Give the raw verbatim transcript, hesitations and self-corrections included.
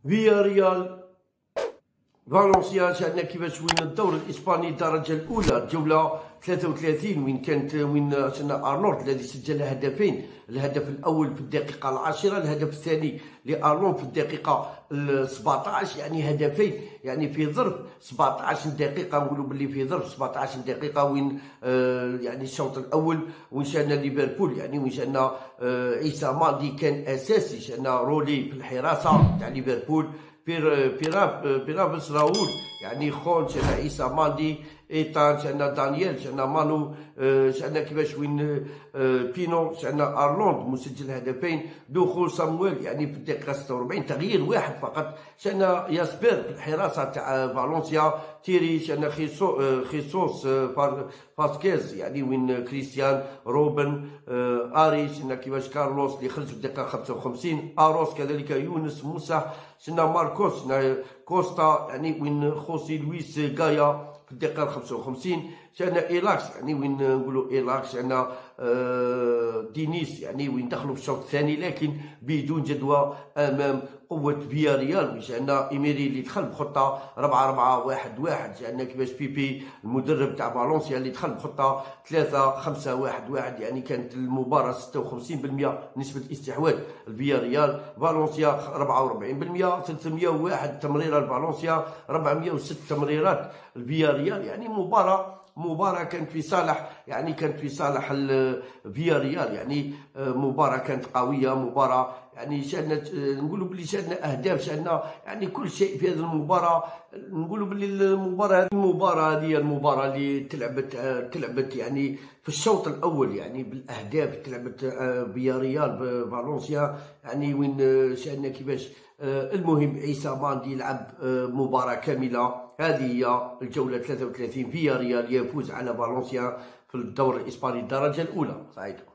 فيا ريال فالنسيا. شاهدنا كيفاش وين الدور الاسباني الدرجه الاولى الجوله ثلاثة وثلاثين وين كانت وين شفنا ارنولد الذي سجل هدفين، الهدف الاول في الدقيقه العاشره، الهدف الثاني لارنولد في الدقيقه سبعطاش، يعني هدفين يعني في ظرف سبعطاش دقيقه. نقولوا باللي في ظرف سبعطاش دقيقه وين آه يعني الشوط الاول وين شاهدنا ليفربول يعني وين شاهدنا آه عيسى ماندي كان اساسي، شاهدنا رولي في الحراسه تاع ليفربول، بير بيراب بيرابس راول يعني خون، شانا عيسى ماندي ايطان، شانا دانييل، شانا مانو، شانا كيفاش وين بينو، شانا ارنولد مسجل هدفين، دخول صامويل يعني في الدقيقه ستة وأربعين، تغيير واحد فقط، شانا ياسبير في الحراسه تاع فالنسيا، تيري، شانا خيسو خيسوس فاسكيز يعني وين كريستيان روبن اري، شانا كيفاش كارلوس اللي خرج في الدقيقه خمسة وخمسين، اروس كذلك يونس موسى، شنا ماركوس، شنا كوستا يعني وين خوسي لويس غايا في الدقيقه خمسة وخمسين، شانا ايلاكس يعني وين نقولوا ايلاكس، شانا آه دينيس يعني وين دخلوا في الشوط الثاني لكن بدون جدوى امام قوه فيا ريال. وشانا ايميري اللي دخل بخطه أربعة أربعة واحد واحد، شانا كيفاش بيبي المدرب تاع فالنسيا اللي دخل بخطه ثلاثة خمسة واحد واحد، يعني كانت المباراه ستة وخمسين بالمئة نسبه استحواذ فيا ريال، فالنسيا أربعة وأربعين بالمئة، ثلاثمئة وواحد تمريره لفالنسيا، أربعمئة وستة تمريرات لفيا ريال، يعني مباراه مباراة كانت في صالح يعني كانت في صالح فيا ريال، يعني مباراة كانت قوية، مباراة يعني شاهدنا نقولوا باللي شاهدنا اهداف، شاهدنا يعني كل شيء في هذه المباراة. نقولوا باللي المباراة المباراة هذه المباراة اللي تلعبت تلعبت يعني في الشوط الاول يعني بالاهداف، تلعبت فيا ريال بفالنسيا يعني وين شاهدنا كيفاش المهم عيسى ماندي يلعب مباراة كاملة. هذه هي الجولة ثلاثة وثلاثين، فيا ريال يفوز على فالنسيا في الدوري الإسباني الدرجة الأولى. سعيد.